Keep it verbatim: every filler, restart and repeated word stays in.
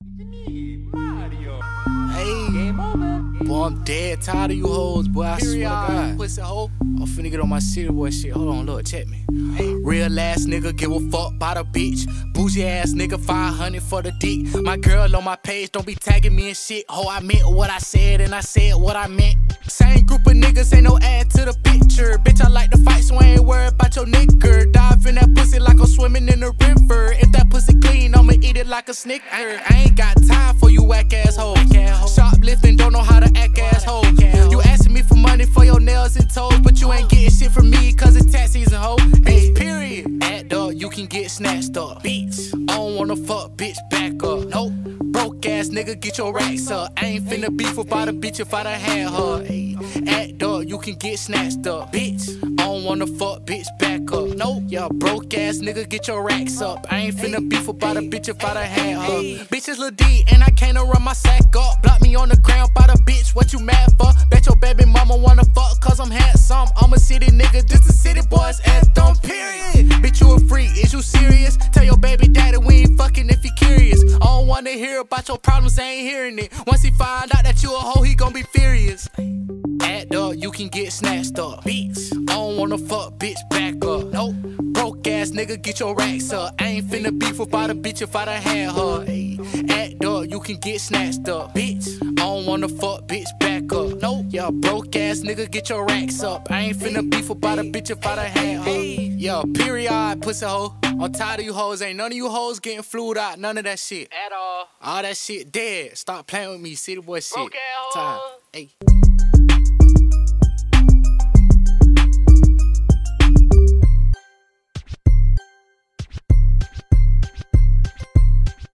Mario. Hey, Game over. boy, I'm dead tired of you hoes, boy. I swear to God. Pussy hoe. I'm finna get on my city boy shit. Hold on, look, check me. Hey. Real ass nigga, give a fuck by the bitch. Bougie ass nigga, five hundred for the dick. My girl on my page, don't be tagging me and shit. Ho, I meant what I said and I said what I meant. Same group of niggas, ain't no add to the picture. Bitch, I like to fight, so I ain't worried about your nigga. Dive in that pussy like I'm swimming in the river. If that pussy clean, I'ma eat it like a snicker. I ain't got time for you whack ass hoes. Shoplifting, don't know how to act asshole. You asking me for money for your nails and toes, but you ain't getting shit from me cause it's tax season, ho. Bitch, period. Act up, you can get snatched up. Bitch, I don't wanna fuck, bitch, back up. Nope. Broke ass nigga, get your racks up. I ain't finna beef about a bitch if I done had her. Ay, act up, you can get snatched up. Bitch, I don't wanna fuck, bitch, back up. Nope. Yeah, broke ass nigga, get your racks up. I ain't finna beef about a bitch if I done had her. Bitch is Lil D, and I can't run my sack up. Block me on the ground by the bitch, what you mad for? Bet your baby mama wanna fuck cause I'm handsome. I'm a city nigga, just a city boy's anthem, period. Bitch, you a freak, is you serious? Tell your baby daddy we ain't fucking if he curious. I don't wanna hear about your problems, I ain't hearing it. Once he find out that you a hoe, he gon' be furious. Act up, you can get snatched up. Bitch, I don't wanna fuck, bitch, back up. Nope. Broke ass nigga, get your racks up. I ain't finna beef about a bitch if I done had her. Ay, act up, you can get snatched up. Bitch, I don't wanna fuck, bitch, back up. Nope. Yeah, broke ass nigga, get your racks up. I ain't finna beef about a bitch if I done had her. Yeah, period, pussy hoe. I'm tired of you hoes, ain't none of you hoes getting flued out, none of that shit. At all. All that shit dead. Stop playing with me, city boy shit. Broke ass hoe. Time. Hey.